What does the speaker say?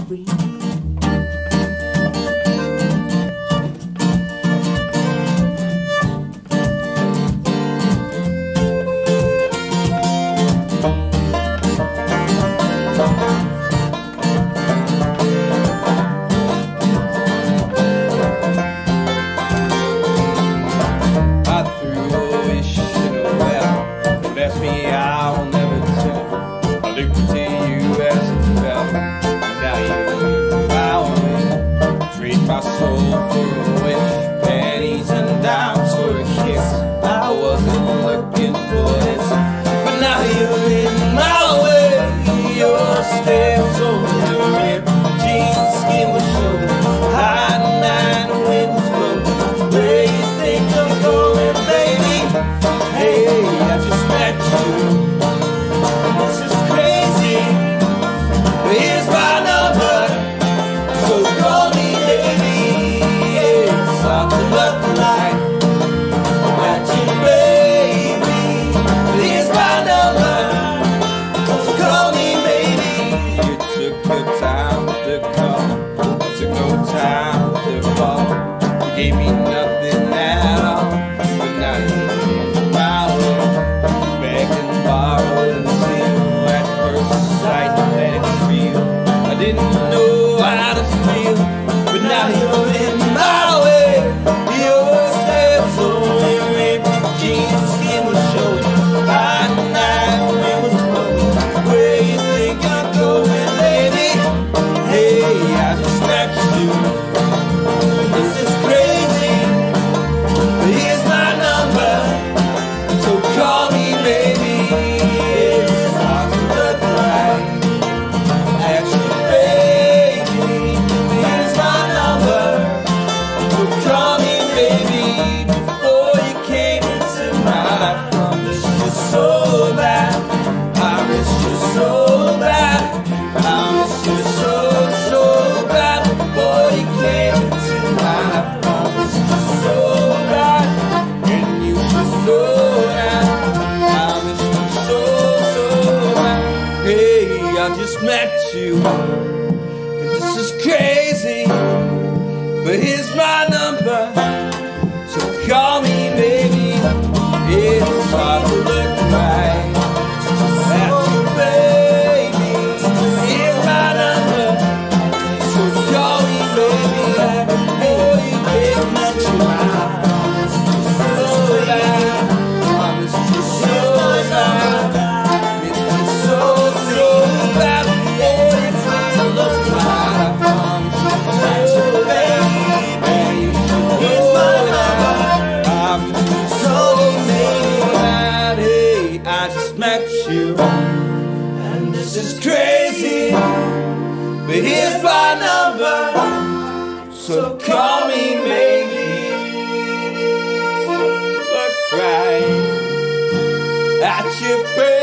free. Ask me, I'll never tell. I looked to you as it fell. Now you're my way. Trade my soul for a wish, pennies and dimes for a kiss. I wasn't looking for this, but now you're in my way. Your steps over the rib, jeans, skin was showing. High night, wind was blowing. Where you think I'm going, baby? Hey, I just met you. This is crazy. Here's my number, so call me, baby. Yes, I'm the love light. Got you, baby. Here's my number, so call me, baby. You took your time to come, took no time to fall. You gave me nothing at all, but now you're my way. Beg and borrow and steal at first sight, let it feel. I didn't know how to feel, but now you're in my way. Your steps only ripped, jeans, skin was showing. High night, wind was blowing. Where you think I'm going, baby? Hey, I just met you. This is crazy, but here's my number, so call me, baby. Yes, I'm the right at you, baby. Here's my number, so call me, baby. Before you came into my life, I missed you so bad. I missed you so bad. I missed you so bad. Before you came into my life, I missed you so bad. And you were so bad. I miss you so bad. Hey, I just met you, and this is crazy, but here's my number, so call me, baby. It's hard to look right at you, baby. Here's my number, so call me, baby. Before you get met you, I miss you so bad. I miss you so bad. Miss you so bad. Before you try to look right, I promise you, baby. Here's my number. I miss you so bad. Hey, I just met you, and this is crazy, but here's my number, so call me, maybe. Look right at you, baby.